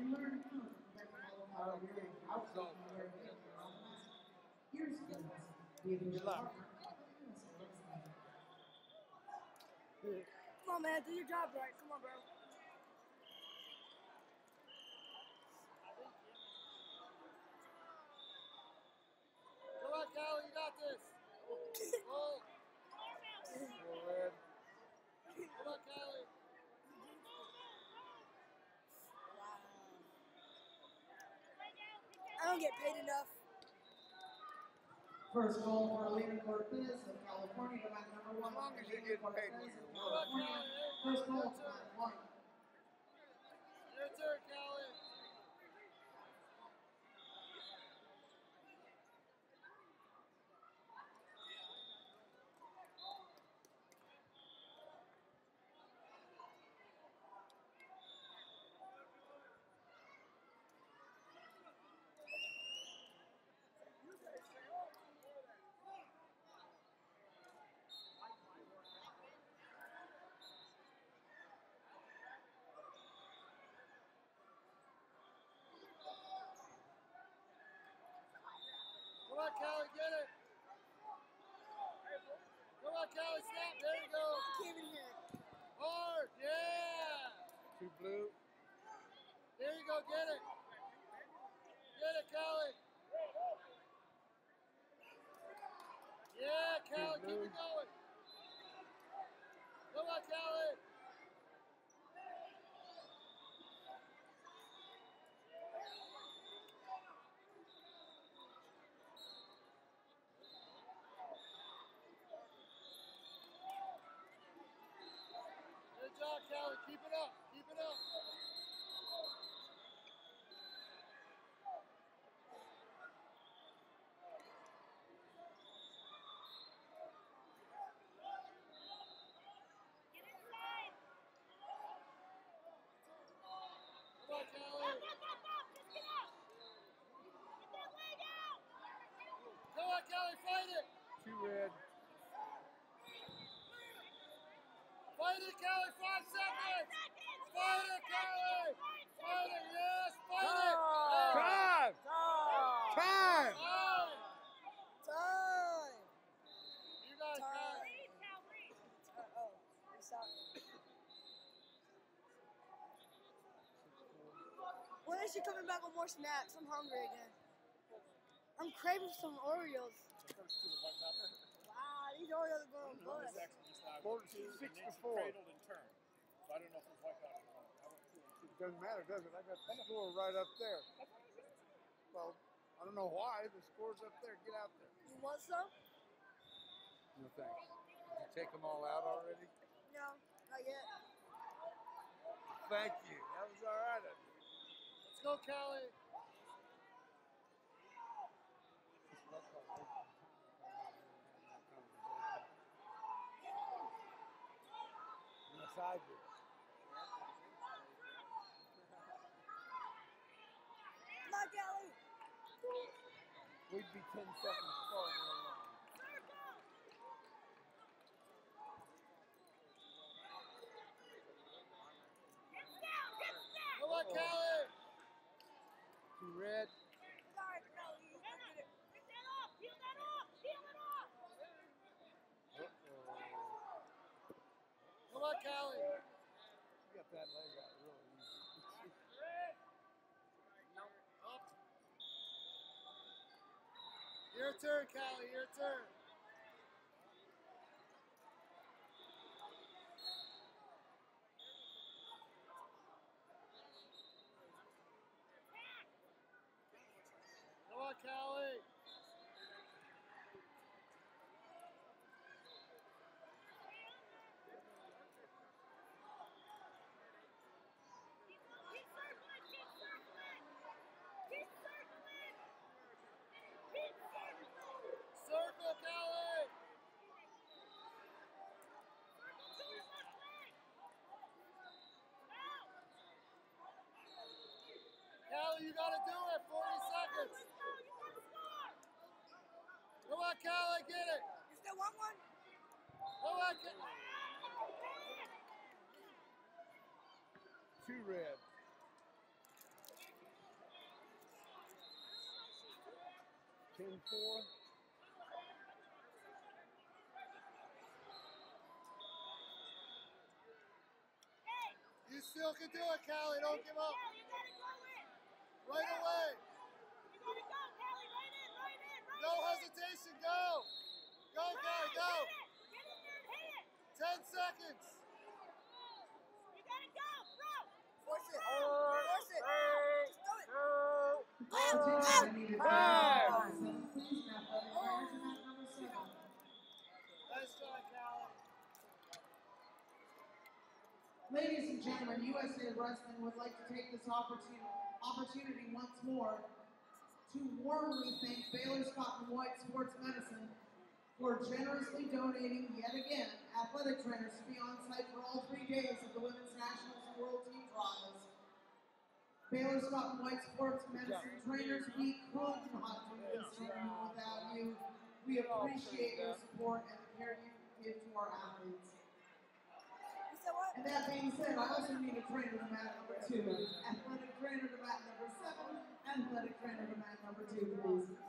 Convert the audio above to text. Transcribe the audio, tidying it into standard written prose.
Good luck. Come on, man. Do your job right. Come on, bro. Come on, Calli, you got this. Roll. Red. Come on, Calli. Wow. I don't get paid enough. First goal for Calli Gilchrist of California, to back number 1. As long as you're getting paid what you want. First goal for California. Your turn, Calli. Come on, Calli, get it. Come on, Calli, snap. There you go. Can't even hear it. Hard, yeah. Two blue. There you go, get it. Get it, Calli. Yeah, Calli, keep it going. Come on, Calli. Good job, Calli. Keep it up. Keep it up. Come on, Calli. Come on, Calli, fight it. Two red. Fight it, Calli, 5 seconds. Fight it, Calli. Fight it, yes, fight it. Time! Time! Time. Time. You got it, Calli. Oh, you're sorry. When is she coming back with more snacks? I'm hungry again. I'm craving some Oreos. Wow, these Oreos are going good. 64. Cradled and turned. So I don't know if it's white hot or not. It doesn't matter, does it? I got the score right up there. Well, I don't know why. The score's up there. Get out there. You want some? No thanks. Did you take them all out already? No, not yet. Thank you. That was all right of you. Let's go, Calli. Yes, I do. Come on, Calli. We'd be 10 seconds farther along. Come on, Calli. Two red. Sorry, Calli. Look at it. Come on, Calli. You got that leg out really easy. Up. Your turn, Calli, your turn. Come on, Calli. Circle, Calli. Calli, you gotta do it. 40 seconds. Come on, Calli, get it. You still want one? Come on, get it. Two red. 10-4. You still can do it, Calli. Don't give up. Right away. No hesitation. Go. Go, Calli. Go. 10 seconds. Force it. Force it. Just do it. Attention, I need a Nice please, athletic trainers and mat number 7. try, Calli. Ladies and gentlemen, USA Wrestling would like to take this opportunity once more to warmly thank Baylor Scott & White Sports Medicine for generously donating yet again athletic trainers to be on site for all 3 days of the Women's Nationals and World Team Trials. Baylor Scott & White Sports Medicine Trainers, we could not do this tournament without you. We appreciate your support and the care you give to our athletes. You said what? And that being said, I also need a trainer to mat number 2. Athletic trainer to mat number 7. Athletic trainer to mat number 2, please.